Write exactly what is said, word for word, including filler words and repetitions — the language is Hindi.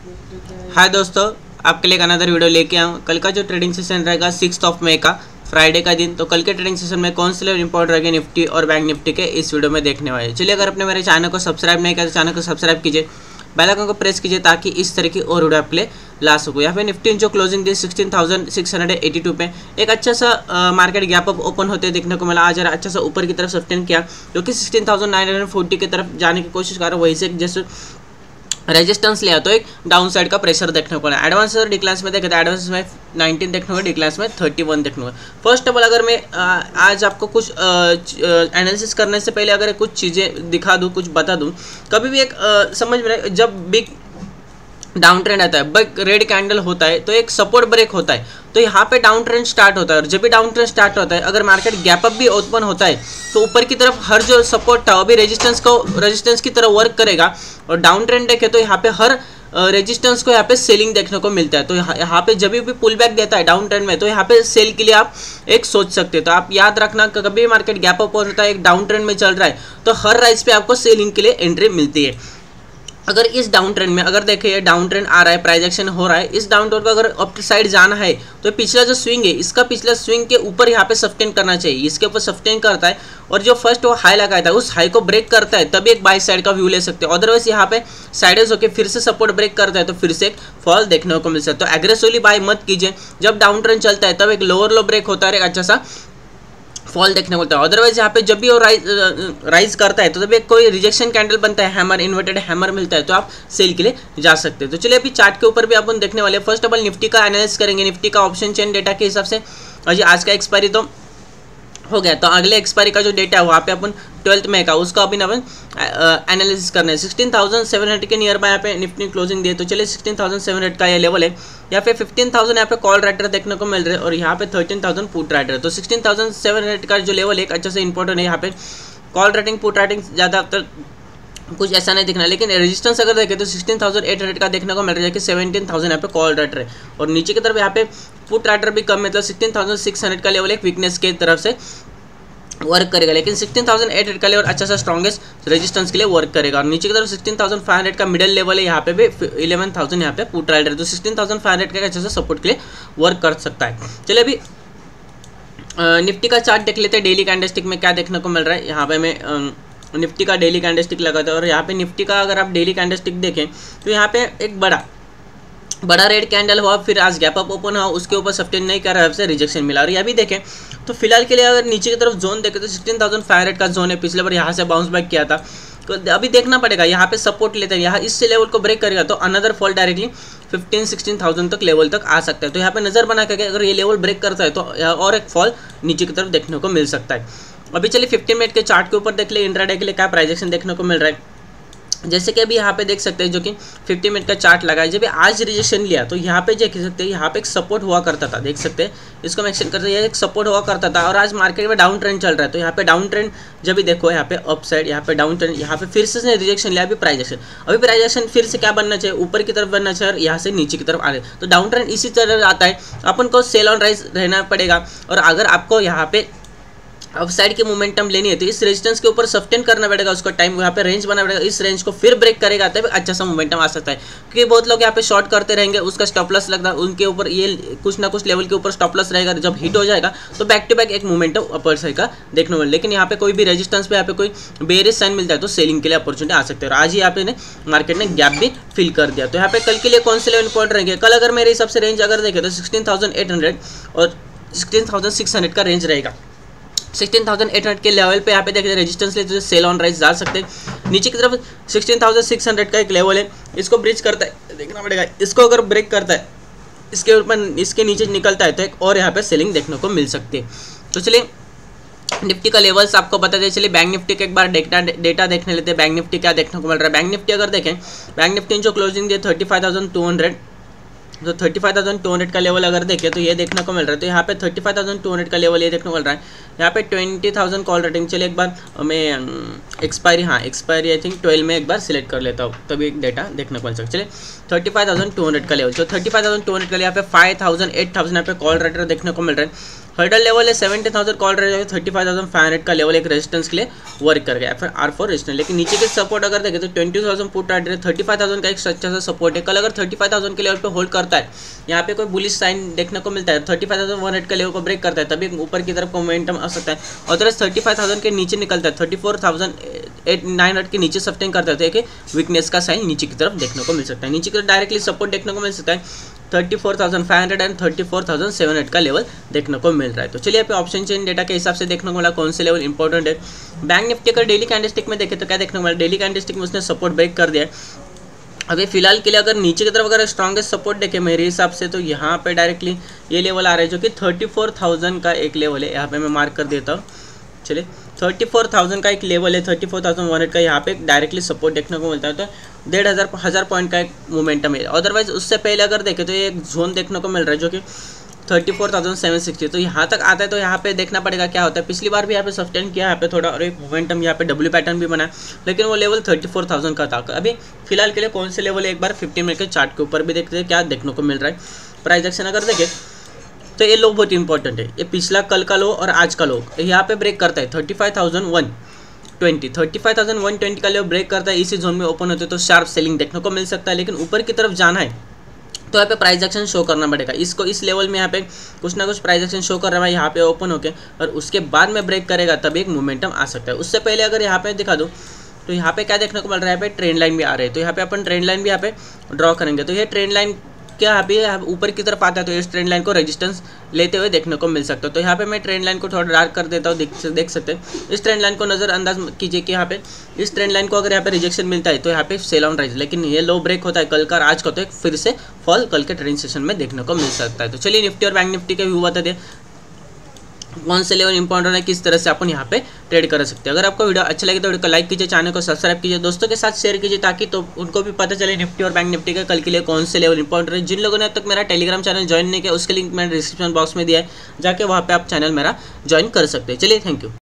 हाय दोस्तों, आपके लिए एक अनदर वीडियो लेके आऊँ। कल का जो ट्रेडिंग सेशन रहेगा सिक्स ऑफ मई का फ्राइडे का दिन, तो कल के ट्रेडिंग सेशन में कौन से लेवल इंपॉर्टेंट रहेंगे निफ्टी और बैंक निफ्टी के इस वीडियो में देखने वाले। चलिए, अगर आपने मेरे चैनल को सब्सक्राइब नहीं किया तो चैनल को सब्सक्राइब कीजिए, बेल आइकन को प्रेस कीजिए ताकि इस तरह की और वीडियो आप ले ला सकूँ। यहाँ पे निफ्टी जो क्लोजिंग दी sixteen thousand six hundred eighty two पे एक अच्छा सा मार्केट गैप अप ओपन होते देखने को मिला। आज अच्छा सा ऊपर की तरफ सस्टेन किया, जो कि sixteen thousand nine hundred forty की तरफ जाने की कोशिश कर रहा है। वहीं से जैसे रेजिस्टेंस लिया तो एक डाउन साइड का प्रेशर देखने को मिला। एडवांस और डिक्लाइंस में देखे तो एडवांस में नाइनटीन देखने को, डिक्लाइंस में थर्टी वन देखने को। फर्स्ट ऑफ ऑल, अगर मैं आ, आज आपको कुछ एनालिसिस करने से पहले अगर कुछ चीज़ें दिखा दूँ, कुछ बता दूँ, कभी भी एक आ, समझ में, जब बिग डाउन ट्रेंड आता है, बिग रेड कैंडल होता है, तो एक सपोर्ट ब्रेक होता है, तो यहाँ पे डाउन ट्रेंड स्टार्ट होता है। और जब भी डाउन ट्रेंड स्टार्ट होता है, अगर मार्केट गैप अप भी ओपन होता है, तो ऊपर की तरफ हर जो सपोर्ट था वो भी रेजिस्टेंस को रेजिस्टेंस की तरह वर्क करेगा। और डाउन ट्रेंड देखे तो यहाँ पे हर रेजिस्टेंस को यहाँ पे सेलिंग देखने को मिलता है। तो यहाँ पे जब भी पुल बैक देता है डाउन ट्रेंड में, तो यहाँ पे सेल के लिए आप एक सोच सकते हैं। तो आप याद रखना, कभी मार्केट गैप अप होता है, एक डाउन ट्रेंड में चल रहा है, तो हर राइज पे आपको सेलिंग के लिए एंट्री मिलती है। अगर इस डाउन ट्रेंड में अगर देखिए डाउन ट्रेंड आ रहा है, प्राइस एक्शन हो रहा है, इस डाउन ट्रेंड को अगर अप साइड जाना है, तो पिछला जो स्विंग है, इसका पिछला स्विंग के ऊपर यहाँ पे सस्टेन करना चाहिए। इसके ऊपर सस्टेन करता है और जो फर्स्ट वो हाई लगाया था, उस हाई को ब्रेक करता है, तभी एक बाई साइड का व्यू ले सकते हैं। अदरवाइज यहाँ पे साइडेज होकर फिर से सपोर्ट ब्रेक करता है, तो फिर से एक फॉल देखने को मिल सकता है। तो एग्रेसिवली बाय मत कीजिए। जब डाउन ट्रेंड चलता है तब एक लोअर लो ब्रेक होता है, एक अच्छा सा फॉल देखने को मिलता है। अदरवाइज यहाँ पे जब भी वो राइज राइज करता है, तो जब एक कोई रिजेक्शन कैंडल बनता है, हैमर इन्वर्टेड हैमर मिलता है, तो आप सेल के लिए जा सकते हैं। तो चलिए, अभी चार्ट के ऊपर भी अपन देखने वाले हैं। फर्स्ट ऑफ ऑल निफ्टी का एनालिसिस करेंगे। निफ्टी का ऑप्शन चेन डेटा के हिसाब से अजी आज का एक्सपायरी तो हो गया, तो अगले एक्सपायरी का जो डेटा है वहाँ पे अपन ट्वेल्थ में का उसका अभी अपन एनालिसिस करना है। सिक्सटीन थाउजेंड सेवन हंड्रेड के नियर बाय यहाँ पे निफ्टी क्लोजिंग दिए, तो चलिए सिक्सटीन थाउजेंड सेवन हंड्रेड का ये लेवल है। यहाँ पे फिफ्टीन थाउजेंड यहाँ पे कॉल राइटर देखने को मिल रहे हैं और यहाँ पे थर्टीन थाउजेंड पुट राइटर। तो सिक्सटीन थाउजेंड सेवन हंड्रेड का जो लेवल है एक अच्छा से इंपॉर्टेंट है। यहाँ पे कॉल राइटिंग पुट राइटिंग ज़्यादातर कुछ ऐसा नहीं दिखना, लेकिन रेजिस्टेंस अगर देखें तो सिक्सटीन थाउजेंड एट हंड्रेड का देखने को मिल रहा है कि सेवनटीन थाउजेंड यहाँ पे कॉल राइटर है। और नीचे की तरफ यहाँ पे पुट राइटर भी कम, मतलब सिक्सटीन थाउजेंड सिक्स हंड्रेड का लेवल एक वीकनेस के तरफ से वर्क करेगा, लेकिन सिक्सटीन थाउजेंड एट हंड्रेड का लेवल अच्छा सा स्ट्रॉन्गेस्ट रेजिस्टेंस के लिए वर्क करेगा। और नीचे की तरफ सिक्सटीन थाउजेंड फाइव हंड्रेड का मिडिल लेवल है, यहाँ पे भी इलेवन थाउजेंड यहाँ पे पुट राइडर, तो सिक्सटीन थाउजेंड फाइव हंड्रेड का अच्छा सा सपोर्ट के लिए वर्क कर सकता है। चलिए, अभी निफ्टी का चार्ट देख लेते हैं। डेली कैंडलस्टिक में क्या देखने को मिल रहा है। यहाँ पे मैं निफ्टी का डेली कैंडलस्टिक लगाता है और यहाँ पे निफ्टी का अगर आप डेली कैंडलस्टिक देखें तो यहाँ पे एक बड़ा बड़ा रेड कैंडल हुआ, फिर आज गैप अप ओपन हुआ, उसके ऊपर सस्टेन नहीं कर रहा है, से रिजेक्शन मिला। और यह भी देखें तो फिलहाल के लिए अगर नीचे की तरफ जोन देखें तो सिक्सटीन थाउजेंड फाइव हंड्रेड का जोन है, पिछले बार यहाँ से बाउंस बैक किया था, तो अभी देखना पड़ेगा। यहाँ पे सपोर्ट लेते हैं, यहाँ इस लेवल को ब्रेक करेगा तो another fall directly fifteen sixteen thousand तक लेवल तक आ सकता है। तो यहाँ पे नजर बना करके अगर ये लेवल ब्रेक करता है तो और एक फॉल नीचे की तरफ देखने को मिल सकता है। अभी चलिए फिफ्टीन मिनट के चार्ट के ऊपर देख ले इंट्राडे के लिए क्या प्राइजेक्शन देखने को मिल रहा है। जैसे कि अभी यहाँ पे देख सकते हैं, जो कि फिफ्टी मिनट का चार्ट लगा है, जब आज रिजेक्शन लिया तो यहाँ पे देख सकते हैं, यहाँ पे एक सपोर्ट हुआ करता था, देख सकते हैं, इसको हम एक्सटेंड करते हैं, ये एक सपोर्ट हुआ करता था और आज मार्केट में डाउन ट्रेंड चल रहा है। तो यहाँ पे डाउन ट्रेंड जब भी देखो, यहाँ पे अप साइड, यहाँ पे डाउन ट्रेंड, यहाँ पे फिर से रिजेक्शन लिया, अभी प्राइस एक्शन, अभी प्राइस एक्शन फिर से क्या बनना चाहिए, ऊपर की तरफ बनना चाहिए और यहाँ से नीचे की तरफ आ रहे। तो डाउन ट्रेंड इसी तरह आता है, अपन को सेल ऑन राइज रहना पड़ेगा। और अगर आपको यहाँ पे अब साइड की मोमेंटम लेनी है तो इस रेजिस्टेंस के ऊपर सस्टेन करना पड़ेगा, उसको टाइम यहाँ पे रेंज बना पड़ेगा, इस रेंज को फिर ब्रेक करेगा तब अच्छा सा मोमेंटम आ सकता है। क्योंकि बहुत लोग यहाँ पे शॉर्ट करते रहेंगे, उसका स्टॉप लॉस लगता है, उनके ऊपर ये कुछ ना कुछ लेवल के ऊपर स्टॉप लॉस रहेगा, जब हिट हो जाएगा तो बैक टू बैक एक मोमेंटम अपर साइड का देखने को मिले। लेकिन यहाँ पे कोई भी रेजिस्टेंस पे यहाँ पे कोई बेरिश साइन मिलता है तो सेलिंग के लिए अपॉर्चुनिटी आ सकते हैं। और आज ही यहाँ पे मार्केट ने गैप भी फिल कर दिया। तो यहाँ पे कल के लिए कौन से लेवल पॉइंट रहेंगे, कल अगर मेरे हिसाब से रेंज अगर देखें तो सिक्सटीन थाउजेंड एट हंड्रेड और सिक्सटीन थाउजेंड सिक्स हंड्रेड का रेंज रहेगा। सिक्सटीन थाउजेंड एट हंड्रेड के लेवल पे यहाँ पे देखते हैं रेजिस्टेंस ले तो सेल ऑन राइज जा सकते हैं। नीचे की तरफ सिक्सटीन थाउजेंड सिक्स हंड्रेड का एक लेवल है, इसको ब्रिज करता है, देखना पड़ेगा, इसको अगर ब्रेक करता है, इसके ऊपर इसके नीचे निकलता है तो एक और यहाँ पे सेलिंग देखने को मिल सकती है। तो चलिए, निफ्टी का लेवल्स आपको बता दें। चलिए, बैंक निफ्टी के एक बार डेटा डेटा देखने लेते हैं, बैंक निफ्टी क्या देखने को मिल रहा है। बैंक निफ्टी अगर देखें, बैंक निफ्टी जो क्लोजिंग दिए thirty five thousand two hundred, तो thirty five thousand two hundred का लेवल अगर देखें तो ये देखने को मिल रहा है। तो यहाँ पे thirty five thousand two hundred का लेवल ये देखने को मिल रहा है। यहाँ पे ट्वेंटी थाउजेंड कॉल रेटिंग। चलिए एक बार मैं एक्सपायरी, हाँ एक्सपायरी आई थिंक ट्वेल्व में एक बार सिलेक्ट कर लेता हूँ, तभी डेटा देखने को मिल सकता है। चलिए thirty five thousand two hundred का लेवल, तो thirty five thousand two hundred का यहाँ पे फाइव थाउजेंड एट थाउजेंड यहाँ पे कॉल राइटर देखने को मिल रहा है। हर्डल लेवल है seventy thousand call writer, thirty five thousand five hundred का लेवल एक रेजिस्टेंस के लिए वर्क कर गया, फिर आर फोर रेजिस्टेंस। लेकिन नीचे के सपोर्ट अगर देखें तो twenty thousand put writer, thirty five thousand का एक अच्छा सा सपोर्ट है। कल अगर थर्टी फाइव थाउजेंड के लेवल पे होल्ड करता है, यहाँ पे कोई बुलिश साइन देखने को मिलता है, thirty five thousand one hundred का लेवल को ब्रेक करता है, तभी ऊपर की तरफ मोमेंटम आ सकता है। अदरवाइज थर्टी फाइव थाउजेंड के नीचे निकलता है, thirty four thousand eight nine hundred के नीचे सस्टेन करता है, तो एक वीकनेस का साइन नीचे की तरफ देखने को मिल सकता है। नीचे की तरफ डायरेक्टली सपोर्ट देखने को मिल सकता है, thirty four thousand five hundred and thirty four thousand seven hundred का लेवल देखने को मिल रहा है। तो चलिए यहाँ पे ऑप्शन चेन डेटा के हिसाब से देखने को मिला कौन से लेवल इंपॉर्टेंट है। बैंक निफ्टी का डेली कैंडलस्टिक में देखें तो क्या देखने को मिला, डेली कैंडलस्टिक में उसने सपोर्ट ब्रेक कर दिया है। अभी फिलहाल के लिए अगर नीचे की तरफ अगर स्ट्रॉन्गेस्ट सपोर्ट देखें मेरे हिसाब से, तो यहाँ पे डायरेक्टली ये लेवल आ रहा है जो कि थर्टी फोर थाउजेंड का एक लेवल है, यहाँ पे मैं मार्क कर देता हूँ। चलिए थर्टी फोर थाउजेंड का एक लेवल है, thirty four thousand one hundred का यहाँ पे डायरेक्टली सपोर्ट देखने को मिलता है, तो डेढ़ हज़ार हज़ार पॉइंट का एक मोमेंटम है। अदरवाइज उससे पहले अगर देखें तो ये एक जोन देखने को मिल रहा है जो कि thirty four thousand seven sixty, तो यहाँ तक आता है तो यहाँ पे देखना पड़ेगा क्या होता है। पिछली बार भी यहाँ पे सस्टेन किया, यहाँ पे थोड़ा और एक मोमेंटम यहाँ पे डब्ल्यू पैटर्न भी बना, लेकिन वो लेवल थर्टी फोर थाउजेंड का था। अभी फिलहाल के लिए कौन से लेवल है एक बार फिफ्टीन मिनट के चार्ट के ऊपर भी देखते हैं क्या देखने को मिल रहा है। प्राइस एक्शन अगर देखें तो ये लो बहुत इंपॉर्टेंट है, ये पिछला कल का लो और आज का लो यहाँ पे ब्रेक करता है, thirty five thousand one twenty thirty five thousand one twenty का लेवल ब्रेक करता है, इसी जोन में ओपन होते तो शार्प सेलिंग देखने को मिल सकता है। लेकिन ऊपर की तरफ जाना है तो यहाँ पे प्राइस एक्शन शो करना पड़ेगा, इसको इस लेवल में यहाँ पे कुछ ना कुछ प्राइस एक्शन शो कर रहा है यहाँ पे ओपन होके, और उसके बाद में ब्रेक करेगा तभी एक मोमेंटम आ सकता है। उससे पहले अगर यहाँ पे दिखा दो तो यहाँ पे क्या देखने को मिल रहा है, यहाँ पे ट्रेंड लाइन भी आ रहे हैं, तो यहाँ पे अपन ट्रेंड लाइन भी यहाँ पे ड्रॉ करेंगे, तो ये ट्रेंड लाइन क्या यहाँ पे ऊपर की तरफ आता है, तो इस ट्रेंड लाइन को रेजिस्टेंस लेते हुए देखने को मिल सकता है। तो यहाँ पे मैं ट्रेंड लाइन को थोड़ा डार्क कर देता हूँ, देख देख सकते हैं। इस ट्रेंड लाइन को नज़रअंदाज कीजिए कि यहाँ पे इस ट्रेंड लाइन को अगर यहाँ पे रिजेक्शन मिलता है तो यहाँ पे सेल ऑन राइज, लेकिन ये लो ब्रेक होता है कल का, आज का तो एक फिर से फॉल कल के ट्रेडिंग सेशन में देखने को मिल सकता है। तो चलिए निफ्टी और बैंक निफ्टी के व्यू बता दें कौन से लेवल इंपॉर्टेंट है, किस तरह से अपन यहाँ पे ट्रेड कर सकते हैं। अगर आपको वीडियो अच्छा लगे तो वीडियो को लाइक कीजिए, चैनल को सब्सक्राइब कीजिए, दोस्तों के साथ शेयर कीजिए ताकि तो उनको भी पता चले निफ्टी और बैंक निफ्टी का कल के लिए कौन से लेवल इंपॉर्टेंट है। जिन लोगों ने अब तक मेरा टेलीग्राम चैनल ज्वाइन नहीं किया उसके लिंक मैंने डिस्क्रिप्शन बॉक्स में दिया है, जाके वहाँ पे आप चैनल मेरा ज्वाइन कर सकते हैं। चलिए थैंक यू।